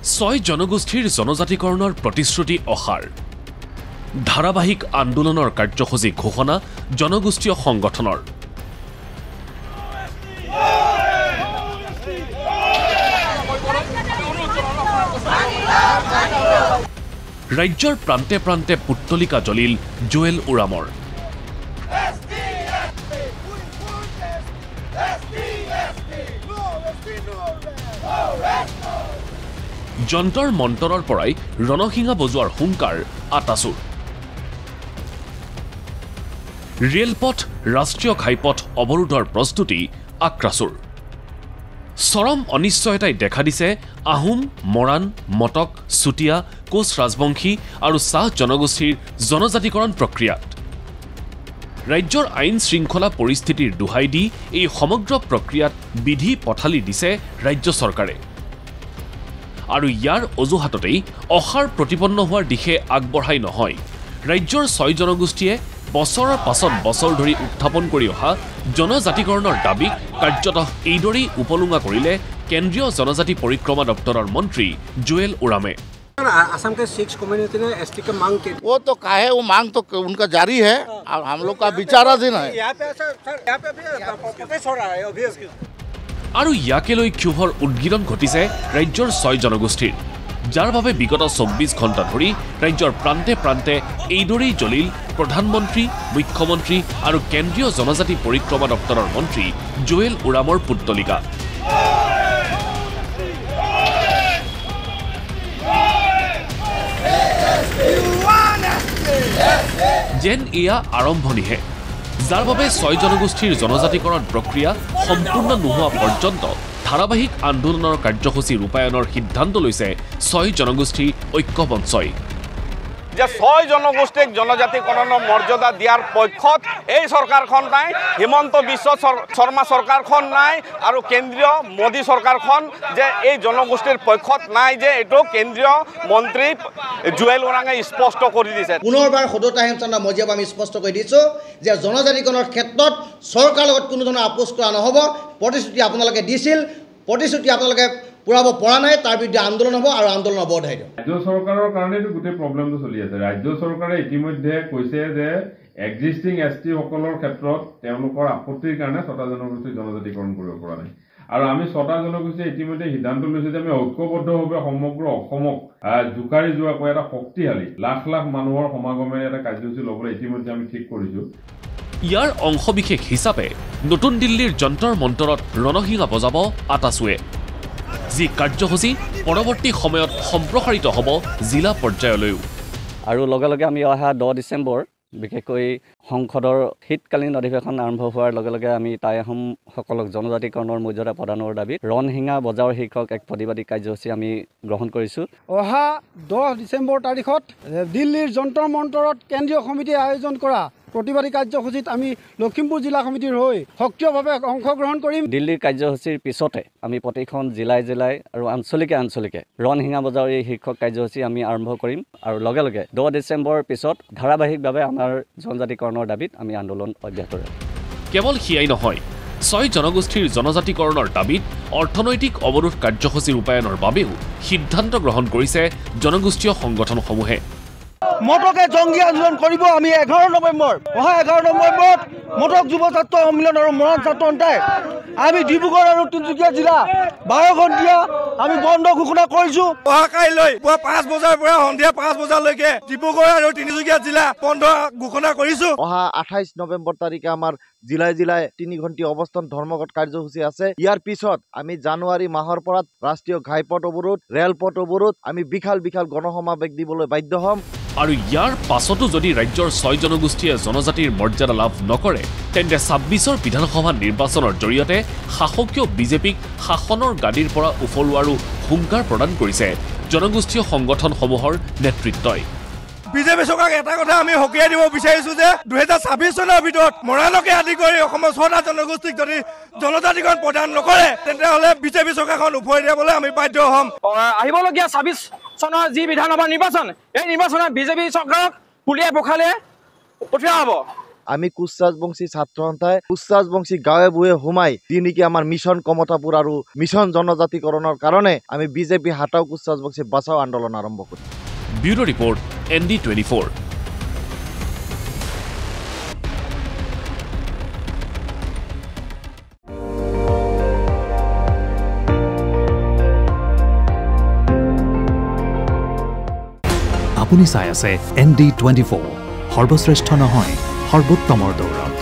ছয় জনগোষ্ঠীৰ জনজাতিকৰণৰ প্ৰতিশ্ৰুতি অসাৰ ধাৰাবাহিক আন্দোলনৰ কাৰ্যসূচী ঘোষণা জনগোষ্ঠীয় সংগঠনৰ ৰাজ্যৰ প্ৰান্তে প্ৰান্তে পুত্তলিকা জ্বলিল জুৱেল ওৰামৰ যন্তৰ মন্তৰৰ পৰাই ৰণসিঙা বজোৱাৰ হুংকাৰ আটাচুৰ ৰেলপথ ৰাষ্ট্ৰীয় ঘাইপথ অৱৰোধৰ প্ৰস্তুতি আক্ৰাচুৰ চৰম অনিশ্চয়তাই দেখা দিছে আহোম মৰাণ মটক চুতীয়া কোচ ৰাজবংশী আৰু চাহ জনগোষ্ঠীৰ জনজাতিকৰণ প্ৰক্ৰিয়াত ৰাজ্যৰ আইন শৃংখলা পৰিস্থিতিৰ দোহাই দি এই সমগ্ৰ প্ৰক্ৰিয়াত বিধি পথালি দিছে ৰাজ্য চৰকাৰে আৰু ইয়াৰ অজুহাততেই অসাৰ প্ৰতিপন্ন হোৱাৰ দিশে আগবঢ়াই নহয় ৰাজ্যৰ ছয় জনগোষ্ঠীয়ে বছৰৰ পাছত বছৰ ধৰি উত্থাপন কৰি অহা জনজাতিকৰণৰ দাবীক কাৰ্যতঃ এইদৰেই উপলুঙা কৰিলে কেন্দ্ৰীয় জনজাতি পৰিক্ৰমা দপ্তৰৰ মন্ত্ৰী জুৱেল ওৰামে असम के 6 कम्युनिटी ने एसटी के मांग की वो तो काहे वो मांग तो उनका जारी है और हम लोग का विचाराधीन है यहाँ पे भी प्रोटेस्ट हो रहा है ऑब्वियसली আৰু ইয়াকে লৈ ক্ষোভৰ উদ্গীৰণ ঘটিছে ৰাজ্যৰ ছয় জনগোষ্ঠীৰ যাৰ বাবে বিগত 24 ঘণ্টা ধৰি ৰাজ্যৰ প্ৰান্তে প্ৰান্তে এইদৰেই জ্বলিল প্ৰধানমন্ত্ৰী মুখ্যমন্ত্ৰী আৰু কেন্দ্ৰীয় জনজাতি পৰিক্ৰমা দপ্তৰৰ মন্ত্ৰী জুৱেল ওৰামৰ পুত্তলিকা যেন এয়া আৰম্ভণিহে যাৰ বাবে ছয় জনগোষ্ঠীৰ জনজাতিকৰণ প্ৰক্ৰিয়া সম্পূৰ্ণ নোহোৱা পৰ্যন্ত ধাৰাবাহিক আন্দোলনৰ কাৰ্যসূচী ৰূপায়ণৰ সিদ্ধান্ত লৈছে ছয় জনগোষ্ঠী ঐক্য মঞ্চই যে ছয় জনগোষ্ঠীক জনজাতিকৰণৰ মৰ্যাদা দিয়াৰ পক্ষত এই চৰকাৰখন নাই হিমন্ত বিশ্ব শৰ্মা চৰকাৰখন নাই আৰু কেন্দ্ৰীয় মোদী চৰকাৰখন যে এই জনগোষ্ঠীৰ পক্ষত নাই যে এইটো কেন্দ্ৰীয় মন্ত্ৰী জুৱেল ওৰাঙে স্পষ্ট কৰি দিছে পুনৰবাৰ সদতা হেমচন্দ্ৰ মজিয়াব আমি স্পষ্ট কৰি দিছোঁ যে জনজাতিকৰণৰ ক্ষেত্ৰত চৰকাৰৰ লগত কোনো ধৰণৰ আপোচ কৰা নহ'ব প্ৰতিশ্ৰুতি আপোনালোকে দিছিল প্ৰতিশ্ৰুতি আপোনালোকে পুৰাব পৰা নাই তাৰ বিৰুদ্ধে আন্দোলন হ'ব আৰু আন্দোলন অবধাই দিওঁ ৰাজ্য চৰকাৰৰ কাৰণেতো গোটেই প্ৰব্লেমটো চলি আছে ৰাজ্য চৰকাৰে ইতিমধ্যে কৈছে যে এক্সিষ্টিং এছটি সকলৰ ক্ষেত্ৰত তেওঁলোকৰ আপত্তিৰ কাৰণে ছটা জনগোষ্ঠী জনজাতিকৰণ কৰিব পৰা নাই আৰু আমি ছটা জনগোষ্ঠীয়ে ইতিমধ্যে সিদ্ধান্ত লৈছে যে আমি ঐক্যবদ্ধভাৱে সমগ্ৰ অসমক জোকাৰি যোৱাকৈ এটা শক্তিশালী লাখ লাখ মানুহৰ সমাগমেৰে এটা কাৰ্যসূচী ল'বলৈ ইতিমধ্যে আমি ঠিক কৰিছোঁ ইয়াৰ অংশবিশেষ হিচাপে নতুন দিল্লীৰ যন্তৰ মন্তৰত ৰণসিঙা বজাব আটাচুৱে যি কাৰ্যসূচী পৰৱৰ্তী সময়ত সম্প্ৰসাৰিত হ'ব জিলা পৰ্যায়লৈও আৰু লগে লগে আমি অহা 10 ডিচেম্বৰ বিশেষকৈ সংসদৰ শীতকালীন অধিৱেশন আৰম্ভ হোৱাৰ লগে লগে আমি টাই আহোমসকলক জনজাতিকৰণৰ মৰ্যাদা প্ৰদানৰ দাবীত ৰণসিঙা বজাৰৰ শীৰ্ষক এক প্ৰতিবাদী কাৰ্যসূচী আমি গ্ৰহণ কৰিছোঁ অহা 10 ডিচেম্বৰ তাৰিখত দিল্লীৰ যন্তৰ মন্তৰত কেন্দ্ৰীয় সমিতিয়ে আয়োজন কৰা প্ৰতিবাদী কাৰ্যসূচীত আমি লখিমপুৰ জিলা সমিতিৰ হৈ সক্ৰিয়ভাৱে অংশগ্ৰহণ কৰিম দিল্লীৰ কাৰ্যসূচীৰ পিছতে আমি প্ৰতিখন জিলাই জিলাই আৰু আঞ্চলিকে ৰণসিঙা বজাৰৰ এই শীৰ্ষক কাৰ্যসূচী আমি আৰম্ভ কৰিম আৰু লগে লগে 10 ডিচেম্বৰৰ পিছত ধাৰাবাহিকভাৱে আমাৰ জনজাতিকৰণৰ দাবীত আমি আন্দোলন অব্যাহত ৰাখিম কেৱল সিয়াই নহয় ছয় জনগোষ্ঠীৰ জনজাতিকৰণৰ দাবীত অৰ্থনৈতিক অৱৰোধ কাৰ্যসূচী ৰূপায়ণৰ বাবেও সিদ্ধান্ত গ্ৰহণ কৰিছে জনগোষ্ঠীয় সংগঠনসমূহে মটকে জংগী আন্দোলন কৰিব আমি 11 নৱেম্বৰ অহা 11 নৱেম্বৰত মটক যুৱ ছাত্ৰ সন্মিলন আৰু মৰাণ ছাত্ৰ সন্থাই আমি ডিব্ৰুগড় আৰু তিনিচুকীয়া জিলা 12 ঘণ্টিয়া আমি বন্ধ ঘোষণা কৰিছোঁ অহা কাইলৈ পুৱা 5 বজাৰ পৰা সন্ধিয়া 5 বজালৈকে ডিব্ৰুগড় আৰু তিনিচুকীয়া জিলা বন্ধ ঘোষণা কৰিছোঁ অহা 28 নৱেম্বৰ তাৰিখে আমাৰ জিলাই 3 ঘণ্টিয়া অৱস্থান ধৰ্মঘট কাৰ্যসূচী আছে ইয়াৰ পিছত আমি জানুৱাৰী মাহৰ পৰা ৰাষ্ট্ৰীয় ঘাইপথ অৱৰোধ ৰেলপথ অৱৰোধ আমি বিশাল গণসমাৱেশ দিবলৈ বাধ্য হ'ম আৰু ইয়াৰ পাছতো যদি ৰাজ্যৰ ছয় জনগোষ্ঠীয়ে জনজাতিৰ মৰ্যাদা লাভ নকৰে তেন্তে 26ৰ বিধানসভা নিৰ্বাচনৰ জৰিয়তে শাসকীয় বিজেপিক শাসনৰ গাদীৰ পৰা উফলোৱাৰো হুংকাৰ প্ৰদান কৰিছে জনগোষ্ঠীয় সংগঠনসমূহৰ নেতৃত্বই বিজেপি চৰকাৰক এটা কথা আমি সকীয়াই দিব বিচাৰিছোঁ যে 2026 চনৰ ভিতৰত মৰাণকে আদি কৰি অসমৰ ছটা জনগোষ্ঠীক যদি জনজাতিকৰণ প্ৰদান নকৰে তেন্তে হ'লে বিজেপি চৰকাৰখন উফৰাই দিবলৈ আমি বাধ্য হ'ম আহিবলগীয়া 26 চনৰ যি বিধানসভা নিৰ্বাচন এই নিৰ্বাচনত বিজেপি চৰকাৰক পুলিয়াই পখালে পঠিওৱা হ'ব আমি কোচ ৰাজবংশী ছাত্ৰ সন্থাই কোচ ৰাজবংশী গাঁৱে ভূঞে সোমাই যি নেকি আমাৰ মিছন কমতাপুৰ আৰু মিছন জনজাতিকৰণৰ কাৰণে আমি বিজেপি হাটাও কোচ ৰাজবংশী বাঁচাও আন্দোলন আৰম্ভ কৰিম। Bureau report ND24। আপুনি চাই আছে ND24, সৰ্বশ্ৰেষ্ঠ নহয় সৰ্বোত্তমৰ দৌৰত।